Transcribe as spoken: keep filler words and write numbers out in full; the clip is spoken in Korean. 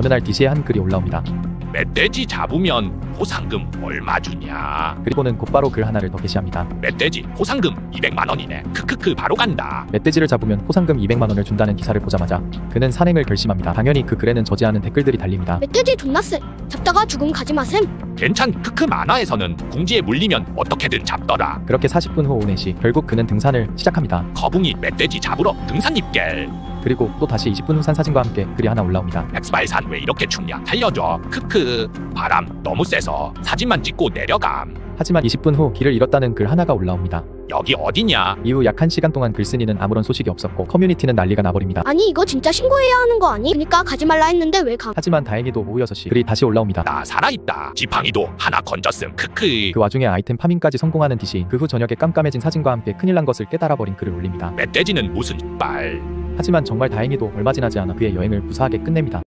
어느 날 디씨에 한 글이 올라옵니다. 멧돼지 잡으면 보상금 얼마 주냐? 그리고는 곧바로 글 하나를 더 게시합니다. 멧돼지 보상금 이백만 원이네. 크크크 바로 간다. 멧돼지를 잡으면 포상금 이백만 원을 준다는 기사를 보자마자 그는 산행을 결심합니다. 당연히 그 글에는 저지하는 댓글들이 달립니다. 멧돼지 존나 쎄. 잡다가 죽음 가지 마셈. 괜찮. 크크 만화에서는 궁지에 물리면 어떻게든 잡더라. 그렇게 사십 분 후 오후 네 시 결국 그는 등산을 시작합니다. 거북이 멧돼지 잡으러 등산입길. 그리고 또 다시 이십 분 후 산 사진과 함께 글이 하나 올라옵니다. 엑스바일산 왜 이렇게 춥냐? 살려줘. 크크. 바람 너무 세서 사진만 찍고 내려감. 하지만 이십 분 후 길을 잃었다는 글 하나가 올라옵니다. 여기 어디냐? 이후 약 한 시간 동안 글쓴이는 아무런 소식이 없었고 커뮤니티는 난리가 나버립니다. 아니 이거 진짜 신고해야 하는 거 아니? 그니까 가지 말라 했는데 왜 가? 하지만 다행히도 오후 여섯 시 글이 다시 올라옵니다. 나 살아있다. 지팡이도 하나 건졌음. 크크. 그 와중에 아이템 파밍까지 성공하는 디씨. 그 후 저녁에 깜깜해진 사진과 함께 큰일 난 것을 깨달아버린 글을 올립니다. 멧돼지는 무슨 말? 하지만 정말 다행히도 얼마 지나지 않아 그의 여행을 무사하게 끝냅니다.